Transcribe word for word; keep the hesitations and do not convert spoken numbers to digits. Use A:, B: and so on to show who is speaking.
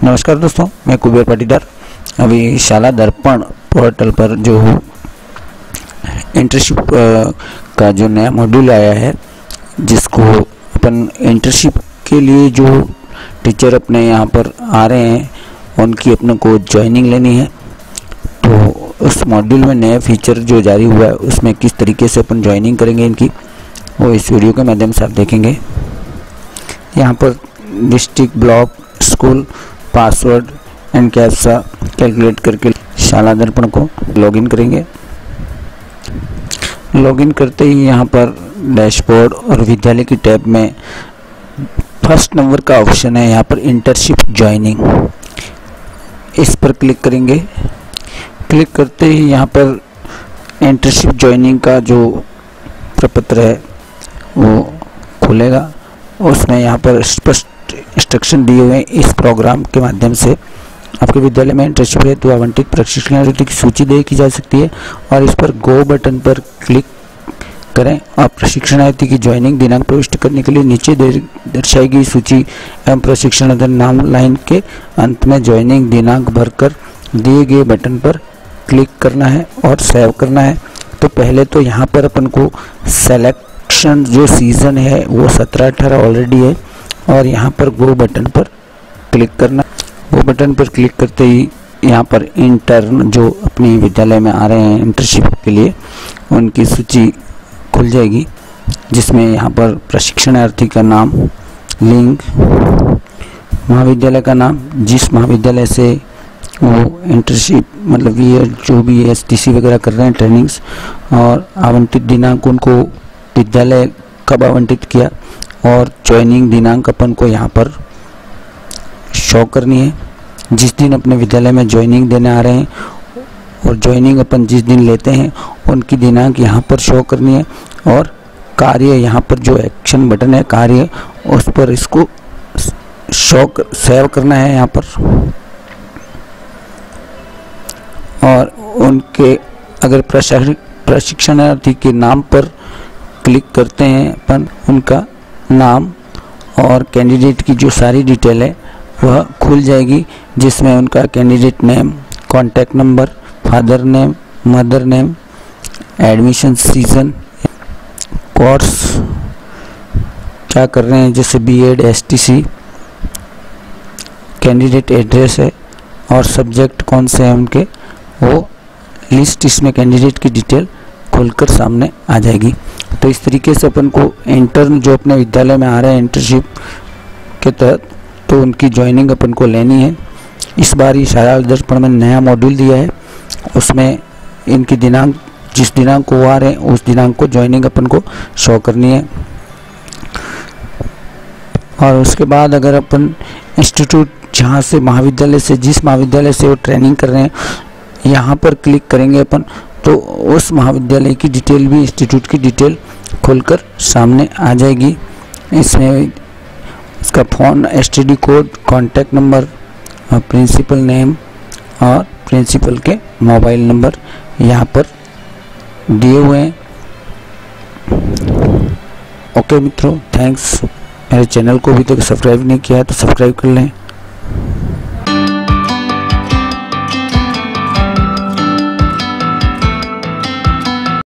A: नमस्कार दोस्तों, मैं कुबेर पाटीदार। अभी शाला दर्पण पोर्टल पर जो इंटर्नशिप का जो नया मॉड्यूल आया है, जिसको अपन इंटर्नशिप के लिए जो टीचर अपने यहाँ पर आ रहे हैं उनकी अपने को ज्वाइनिंग लेनी है। तो उस मॉड्यूल में नया फीचर जो जारी हुआ है उसमें किस तरीके से अपन ज्वाइनिंग करेंगे इनकी, वो इस वीडियो के माध्यम से आप देखेंगे। यहाँ पर district, block, school, password and captcha calculate करके शाला दर्पण को लॉगिन करेंगे। लॉगिन करते ही यहाँ पर डैशबोर्ड और विद्यालय की टैब में फर्स्ट नंबर का ऑप्शन है, यहाँ पर इंटर्नशिप ज्वाइनिंग, इस पर क्लिक करेंगे। क्लिक करते ही यहाँ पर इंटर्नशिप ज्वाइनिंग का जो प्रपत्र है वो खुलेगा। उसमें यहाँ पर स्पष्ट इंस्ट्रक्शन दिए हुए हैं। इस प्रोग्राम के माध्यम से आपके विद्यालय में इंटर्नशिप हेतु आवंटित प्रशिक्षणार्थी की सूची देखी जा सकती है और इस पर गो बटन पर क्लिक करें और प्रशिक्षणार्थी की ज्वाइनिंग दिनांक प्रविष्ट करने के लिए नीचे दर्शाई गई सूची एवं प्रशिक्षणार्थी नाम लाइन के अंत में ज्वाइनिंग दिनांक भरकर दिए गए बटन पर क्लिक करना है और सेव करना है। तो पहले तो यहाँ पर अपन को सेलेक्शन जो सीज़न है वो सत्रह अठारह ऑलरेडी है और यहाँ पर गो बटन पर क्लिक करना। गो बटन पर क्लिक करते ही यहाँ पर इंटर्न जो अपने विद्यालय में आ रहे हैं इंटर्नशिप के लिए, उनकी सूची खुल जाएगी, जिसमें यहाँ पर प्रशिक्षणार्थी का नाम, लिंक, महाविद्यालय का नाम, जिस महाविद्यालय से वो इंटर्नशिप मतलब ये जो भी एस टी सी वगैरह कर रहे हैं ट्रेनिंग्स, और आवंटित दिनांक उनको विद्यालय कब आवंटित किया और ज्वाइनिंग दिनांक अपन को यहाँ पर शो करनी है। जिस दिन अपने विद्यालय में ज्वाइनिंग देने आ रहे हैं और ज्वाइनिंग अपन जिस दिन लेते हैं उनकी दिनांक यहाँ पर शो करनी है। और कार्य यहाँ पर जो एक्शन बटन है कार्य, उस पर इसको शो कर, सेव करना है यहाँ पर। और उनके अगर प्रशिक्षणार्थी के नाम पर क्लिक करते हैं अपन, उनका नाम और कैंडिडेट की जो सारी डिटेल है वह खुल जाएगी, जिसमें उनका candidate name, contact number, father name, mother name, admission season, course क्या कर रहे हैं जैसे B Ed, S T C, candidate address है और सब्जेक्ट कौन से हैं उनके, वो लिस्ट इसमें कैंडिडेट की डिटेल खुलकर सामने आ जाएगी। तो इस तरीके से अपन को इंटर्न जो अपने विद्यालय में आ रहे हैं इंटर्नशिप के तहत, तो उनकी ज्वाइनिंग अपन को लेनी है। इस बार ये शाला दर्पण में नया मॉड्यूल दिया है, उसमें इनकी दिनांक जिस दिनांक को आ रहे हैं उस दिनांक को ज्वाइनिंग अपन को शो करनी है। और उसके बाद अगर अपन इंस्टीट्यूट जहाँ से महाविद्यालय से जिस महाविद्यालय से वो ट्रेनिंग कर रहे हैं यहाँ पर क्लिक करेंगे अपन, तो उस महाविद्यालय की डिटेल भी इंस्टीट्यूट की डिटेल खुलकर सामने आ जाएगी। इसमें इसका phone, S T D code, contact number, principal name और प्रिंसिपल के मोबाइल नंबर यहाँ पर दिए हुए हैं। ओके मित्रों, थैंक्स। मेरे चैनल को अभी तक सब्सक्राइब नहीं किया है तो सब्सक्राइब कर लें।